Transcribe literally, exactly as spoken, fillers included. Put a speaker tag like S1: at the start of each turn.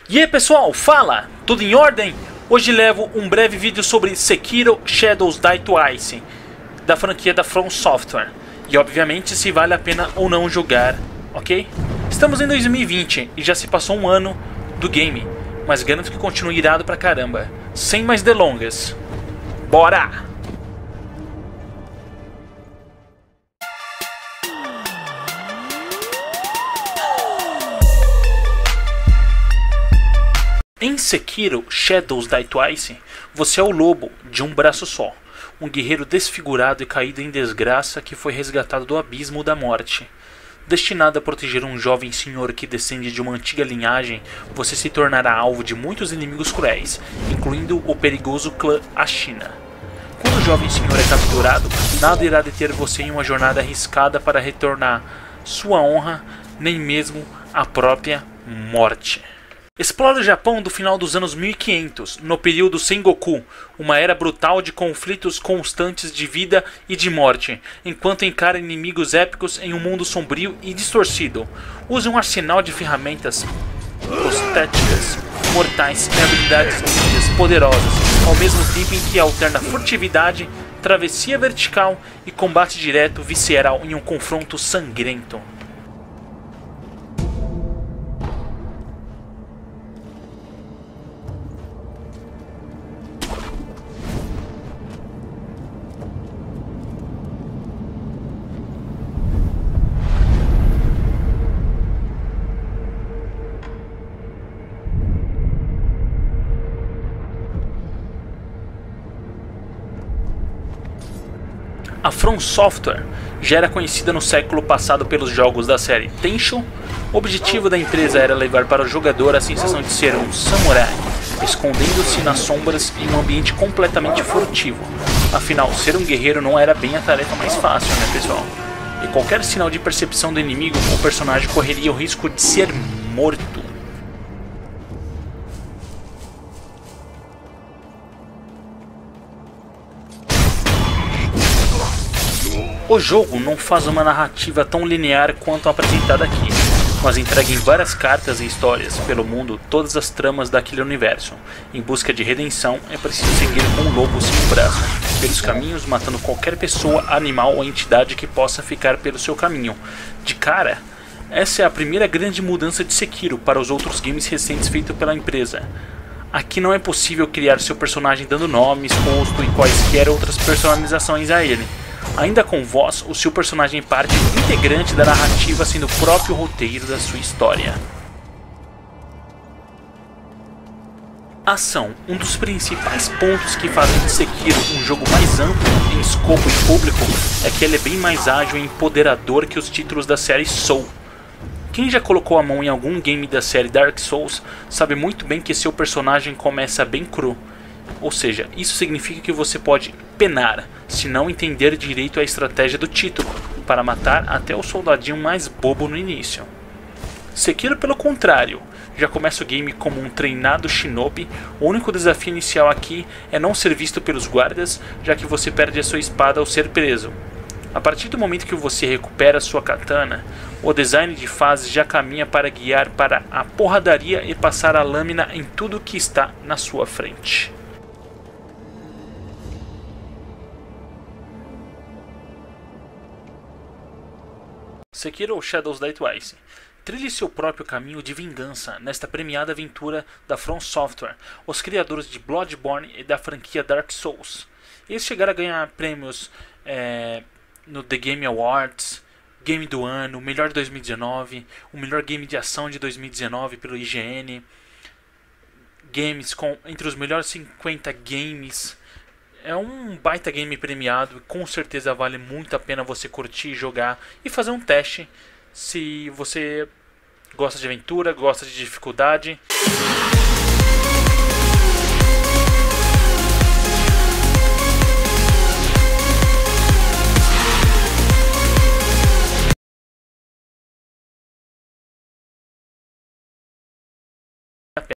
S1: E aí pessoal, fala! Tudo em ordem? Hoje levo um breve vídeo sobre Sekiro Shadows Die Twice, da franquia da From Software. E obviamente se vale a pena ou não jogar, ok? Estamos em dois mil e vinte e já se passou um ano do game, mas garanto que continua irado pra caramba. Sem mais delongas, bora! Em Sekiro Shadows Die Twice, você é o lobo de um braço só, um guerreiro desfigurado e caído em desgraça que foi resgatado do abismo da morte. Destinado a proteger um jovem senhor que descende de uma antiga linhagem, você se tornará alvo de muitos inimigos cruéis, incluindo o perigoso clã Ashina. Quando o jovem senhor é capturado, nada irá deter você em uma jornada arriscada para retornar sua honra, nem mesmo a própria morte. Explora o Japão do final dos anos mil e quinhentos, no período Sengoku, uma era brutal de conflitos constantes de vida e de morte, enquanto encara inimigos épicos em um mundo sombrio e distorcido. Use um arsenal de ferramentas prostéticas, mortais e habilidades ninjas poderosas, ao mesmo tempo em que alterna furtividade, travessia vertical e combate direto visceral em um confronto sangrento. A From Software já era conhecida no século passado pelos jogos da série Tenchu. O objetivo da empresa era levar para o jogador a sensação de ser um samurai, escondendo-se nas sombras em um ambiente completamente furtivo. Afinal, ser um guerreiro não era bem a tarefa mais fácil, né pessoal? E qualquer sinal de percepção do inimigo, o personagem correria o risco de ser morto. O jogo não faz uma narrativa tão linear quanto a apresentada aqui, mas entrega em várias cartas e histórias pelo mundo todas as tramas daquele universo. Em busca de redenção, é preciso seguir com um lobo sem um braço, pelos caminhos, matando qualquer pessoa, animal ou entidade que possa ficar pelo seu caminho. De cara, essa é a primeira grande mudança de Sekiro para os outros games recentes feitos pela empresa. Aqui não é possível criar seu personagem dando nomes, rosto e quaisquer outras personalizações a ele. Ainda com voz, o seu personagem parte integrante da narrativa, sendo o próprio roteiro da sua história. Ação. Um dos principais pontos que fazem de Sekiro um jogo mais amplo em escopo e público é que ele é bem mais ágil e empoderador que os títulos da série Soul. Quem já colocou a mão em algum game da série Dark Souls sabe muito bem que seu personagem começa bem cru. Ou seja, isso significa que você pode penar se não entender direito a estratégia do título, para matar até o soldadinho mais bobo no início. Sekiro, pelo contrário, já começa o game como um treinado shinobi. O único desafio inicial aqui é não ser visto pelos guardas, já que você perde a sua espada ao ser preso. A partir do momento que você recupera sua katana, o design de fases já caminha para guiar para a porradaria e passar a lâmina em tudo que está na sua frente. Sekiro Shadows Die Twice. Trilhe seu próprio caminho de vingança nesta premiada aventura da From Software, os criadores de Bloodborne e da franquia Dark Souls. Eles chegaram a ganhar prêmios é, no The Game Awards, Game do Ano, Melhor de dois mil e dezenove, o Melhor Game de Ação de dois mil e dezenove pelo I G N, games com entre os melhores cinquenta games. É um baita game premiado e com certeza vale muito a pena você curtir, jogar e fazer um teste se você gosta de aventura, gosta de dificuldade.